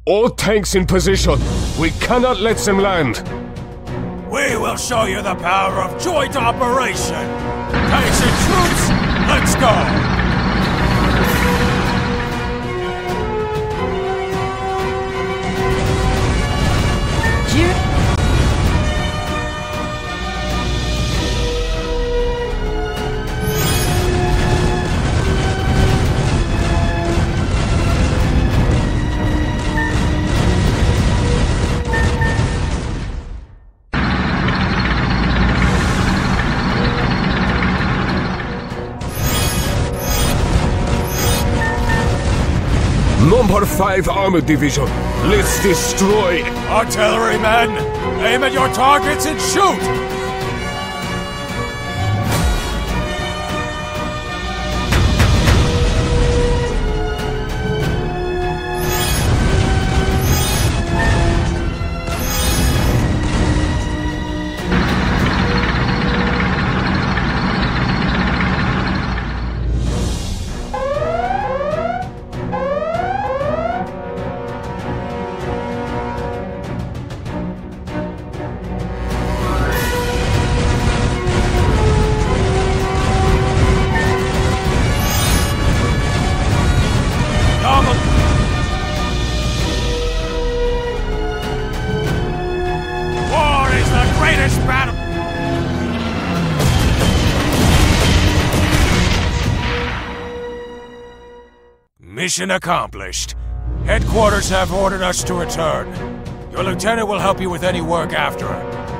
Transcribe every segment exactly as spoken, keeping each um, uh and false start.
All tanks in position. We cannot let them land. We will show you the power of joint operation. Tanks and troops, let's go! Number five Armored Division, let's destroy... Artillerymen, aim at your targets and shoot! Mission accomplished. Headquarters have ordered us to return. Your lieutenant will help you with any work after.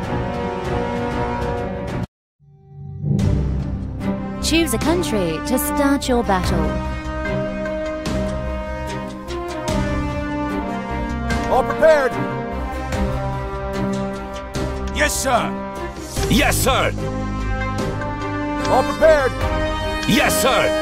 Choose a country to start your battle. All prepared! Yes, sir! Yes, sir! All prepared! Yes, sir!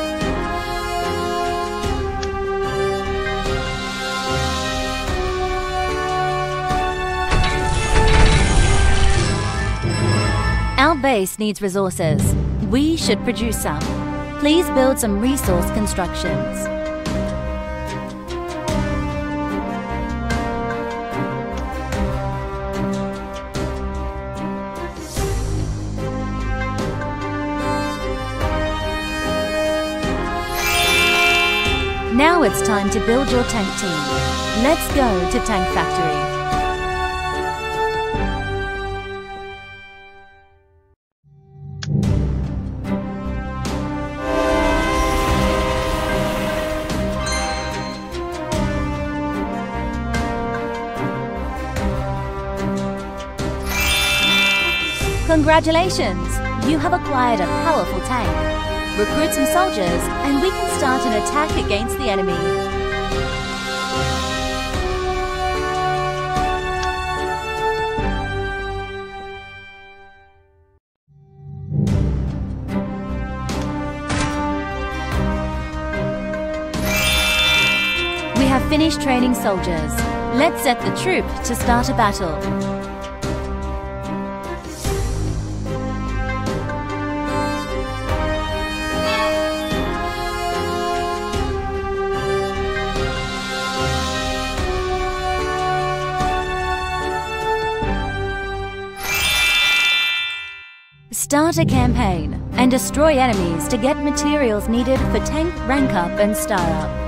Our base needs resources. We should produce some. Please build some resource constructions. Now it's time to build your tank team. Let's go to Tank Factory. Congratulations! You have acquired a powerful tank. Recruit some soldiers, and we can start an attack against the enemy. We have finished training soldiers. Let's set the troop to start a battle. Start a campaign and destroy enemies to get materials needed for tank rank up and star up.